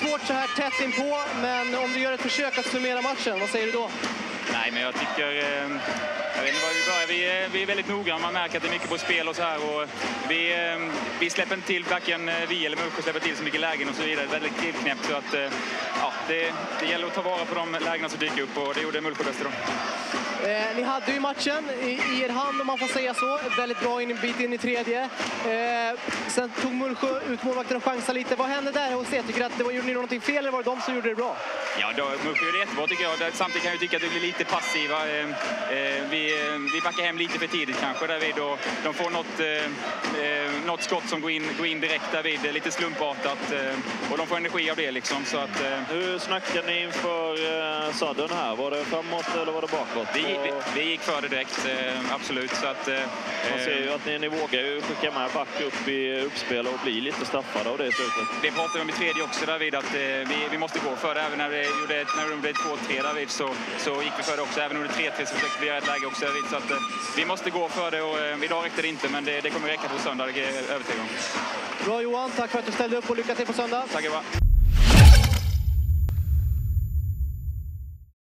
svårt så här tätt inpå, men om du gör ett försök att summera matchen, vad säger du då? Nej, men jag tycker... Jag vet inte var vi börjar. Vi är väldigt noggranna. Man märker att det är mycket på spel och så här. Och vi släpper inte till, varken vi eller Mullsjö släpper till så mycket lägen och så vidare. Väldigt knäppt, så att ja, det gäller att ta vara på de lägena som dyker upp, och det gjorde Mullsjö bäst då. Ni hade ju matchen i er hand, om man får säga så. Väldigt bra bit in i tredje. Sen tog Mullsjö ut målvakten och chansade lite. Vad hände där hos er? Tycker du att gjorde ni någonting fel, eller var det de som gjorde det bra? Ja, Mullsjö gjorde det jättebra tycker jag. Samtidigt kan jag tycka att det blir lite passiva. Vi backar hem lite för tidigt kanske därvid, och de får något skott som går in direkt därvid, lite slumpartat, och de får energi av det liksom. Så att, hur snackade ni inför sadden här? Var det framåt eller var det bakåt? Vi gick för det direkt, absolut. Så att, man ser ju att ni vågar ju skicka med back upp i uppspel och bli lite straffade av det slutet. Det pratade vi om i tredje också därvid, att vi måste gå för det. Även när de gjorde 2-3 därvid så gick vi för det också. Även under 3-3 så försökte vi göra ett läge också därvid. Så att vi måste gå för det, och idag räckte det inte, men det kommer räcka på söndag, det är övertygad om. Bra Johan, tack för att du ställde upp och lycka till på söndag. Tack.